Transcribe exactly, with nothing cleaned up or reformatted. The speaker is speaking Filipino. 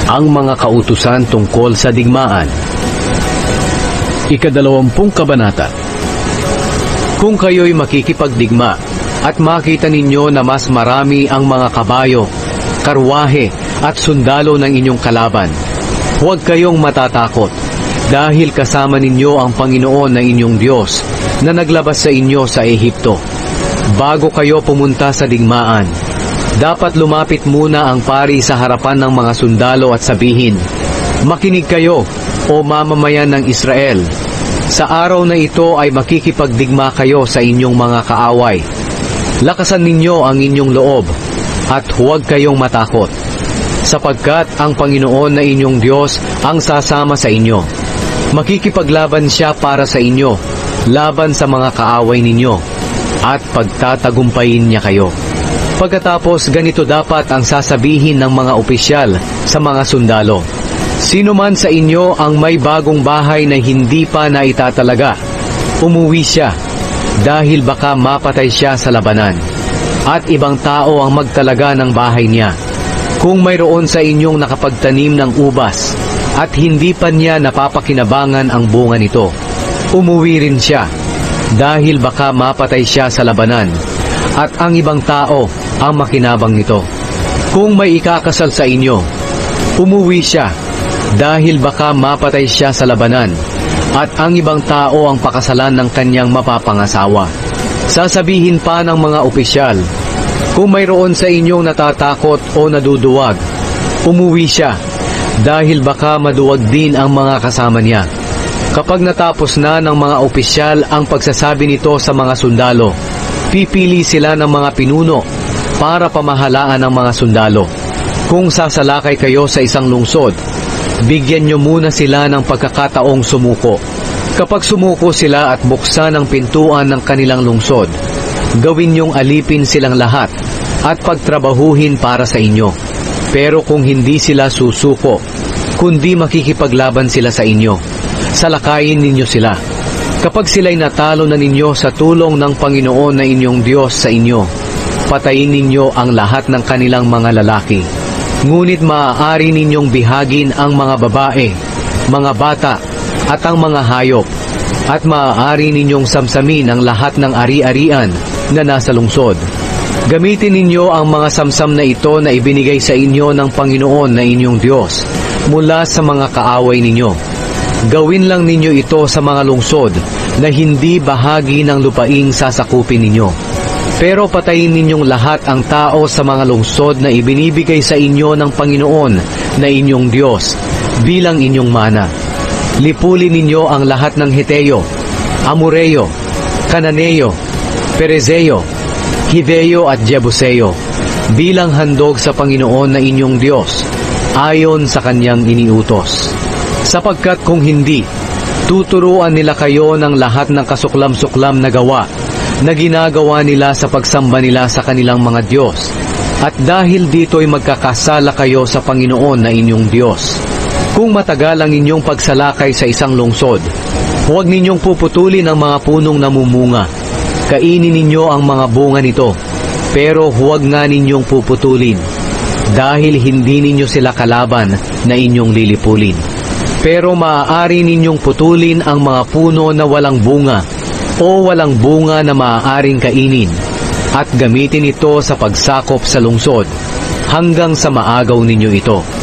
Ang mga kautusan tungkol sa digmaan. Ikadalawampung kabanata. Kung kayo'y makikipagdigma at makita ninyo na mas marami ang mga kabayo, karwahe at sundalo ng inyong kalaban, huwag kayong matatakot dahil kasama ninyo ang Panginoon na inyong Diyos na naglabas sa inyo sa Ehipto. Bago kayo pumunta sa digmaan, dapat lumapit muna ang pari sa harapan ng mga sundalo at sabihin, "Makinig kayo, o mamamayan ng Israel. Sa araw na ito ay makikipagdigma kayo sa inyong mga kaaway. Lakasan ninyo ang inyong loob at huwag kayong matakot, sapagkat ang Panginoon na inyong Diyos ang sasama sa inyo. Makikipaglaban siya para sa inyo, laban sa mga kaaway ninyo, at pagtatagumpayin niya kayo." Pagkatapos, ganito dapat ang sasabihin ng mga opisyal sa mga sundalo, "Sino man sa inyo ang may bagong bahay na hindi pa naitatalaga, umuwi siya, dahil baka mapatay siya sa labanan, at ibang tao ang magtalaga ng bahay niya. Kung mayroon sa inyong nakapagtanim ng ubas, at hindi pa niya napapakinabangan ang bunga nito, umuwi rin siya, dahil baka mapatay siya sa labanan, at ang ibang tao ang makinabang nito. Kung may ikakasal sa inyo, umuwi siya, dahil baka mapatay siya sa labanan, at ang ibang tao ang pakasalan ng kanyang mapapangasawa." Sasabihin pa ng mga opisyal, "Kung mayroon sa inyong natatakot o naduduwag, umuwi siya, dahil baka maduwag din ang mga kasama niya." Kapag natapos na ng mga opisyal ang pagsasabi nito sa mga sundalo, pipili sila ng mga pinuno para pamahalaan ang mga sundalo. Kung sasalakay kayo sa isang lungsod, bigyan nyo muna sila ng pagkakataong sumuko. Kapag sumuko sila at buksan ang pintuan ng kanilang lungsod, gawin nyong alipin silang lahat at pagtrabahuhin para sa inyo. Pero kung hindi sila susuko, kundi makikipaglaban sila sa inyo, salakayin ninyo sila. Kapag sila'y natalo na ninyo sa tulong ng Panginoon na inyong Diyos sa inyo, patayin ninyo ang lahat ng kanilang mga lalaki. Ngunit maaari ninyong bihagin ang mga babae, mga bata, at ang mga hayop, at maaari ninyong samsamin ang lahat ng ari-arian na nasa lungsod. Gamitin ninyo ang mga samsam na ito na ibinigay sa inyo ng Panginoon na inyong Diyos mula sa mga kaaway ninyo. Gawin lang ninyo ito sa mga lungsod na hindi bahagi ng lupaing sasakupin ninyo. Pero patayin ninyong lahat ang tao sa mga lungsod na ibinibigay sa inyo ng Panginoon na inyong Diyos bilang inyong mana. Lipulin ninyo ang lahat ng Heteo, Amoreo, Kananeo, Perezeo, Hiveo at Jebuseo bilang handog sa Panginoon na inyong Diyos ayon sa kanyang iniutos. Sapagkat kung hindi, tuturuan nila kayo ng lahat ng kasuklam-suklam na gawa na ginagawa nila sa pagsamba nila sa kanilang mga Diyos. At dahil dito'y magkakasala kayo sa Panginoon na inyong Diyos. Kung matagal ang inyong pagsalakay sa isang lungsod, huwag ninyong puputulin ang mga punong namumunga. Kainin ninyo ang mga bunga nito, pero huwag nga ninyong puputulin, dahil hindi ninyo sila kalaban na inyong lilipulin. Pero maaari ninyong putulin ang mga puno na walang bunga o walang bunga na maaaring kainin, at gamitin ito sa pagsakop sa lungsod hanggang sa maagaw ninyo ito.